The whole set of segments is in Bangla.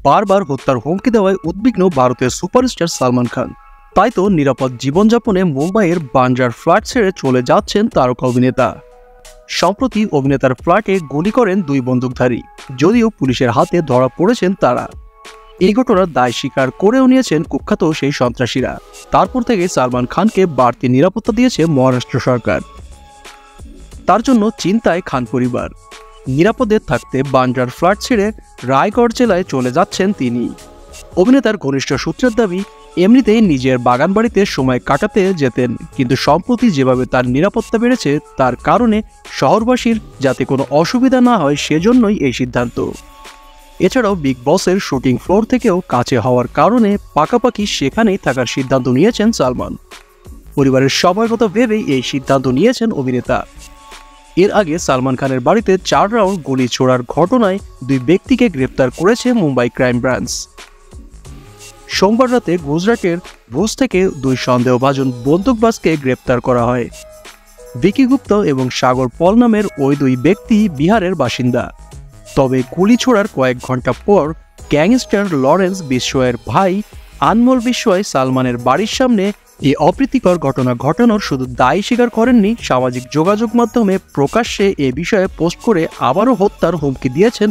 বারবার হত্যার হুমকি দেওয়ায় উদ্বিগ্ন ভারতের সুপারস্টার সালমান খান। তাই তো নিরাপদ জীবনযাপনে মুম্বাইয়ের বান্দ্রার ফ্ল্যাট ছেড়ে চলে যাচ্ছেন তারকা অভিনেতা। সম্প্রতি অভিনেতার ফ্ল্যাটে গুলি করেন দুই বন্দুকধারী, যদিও পুলিশের হাতে ধরা পড়েছেন তারা। এই ঘটনার দায় স্বীকার করেও নিয়েছেন কুখ্যাত সেই সন্ত্রাসীরা। তারপর থেকে সালমান খানকে বাড়তি নিরাপত্তা দিয়েছে মহারাষ্ট্র সরকার। তার জন্য চিন্তায় খান পরিবার। নিরাপদে থাকতে বান্দ্রার ফ্ল্যাট ছেড়ে রায়গড় জেলায় চলে যাচ্ছেন তিনি। অভিনেতার ঘনিষ্ঠ সূত্রের দাবি, এমনিতেই নিজের বাগান বাড়িতে সময় কাটাতে যেতেন, কিন্তু সম্প্রতি যেভাবে তার নিরাপত্তা বেড়েছে তার কারণে শহরবাসীর যাতে কোনো অসুবিধা না হয় সেজন্যই এই সিদ্ধান্ত। এছাড়াও বিগ বসের শুটিং ফ্লোর থেকেও কাছে হওয়ার কারণে পাকাপাকি সেখানেই থাকার সিদ্ধান্ত নিয়েছেন সালমান। পরিবারের সবার কথা ভেবেই এই সিদ্ধান্ত নিয়েছেন অভিনেতা। এর আগে সালমান খানের বাড়িতে 4 রাউন্ড গুলি ছোড়ার ঘটনায় দুই ব্যক্তিকে গ্রেপ্তার করেছে মুম্বাই ক্রাইম ব্রাঞ্চ। সোমবার রাতে গুজরাটের ভুজ থেকে দুই সন্দেহভাজন বন্দুকবাজকে গ্রেপ্তার করা হয়। ভিকি গুপ্ত এবং সাগর পল নামের ওই দুই ব্যক্তি বিহারের বাসিন্দা। তবে গুলি ছোড়ার কয়েক ঘন্টা পর গ্যাংস্টার লরেন্স বিশ্বয়ের ভাই আনমোল বিশ্বয় সালমানের বাড়ির সামনে এই অপ্রীতিকর ঘটনা ঘটানোর শুধু দায় স্বীকার করেননি, সামাজিক যোগাযোগ মাধ্যমে প্রকাশ্যে এ বিষয়ে পোস্ট করে আবারও হত্যার হুমকি দিয়েছেন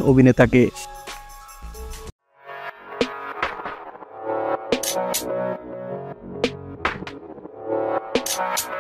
অভিনেতাকে।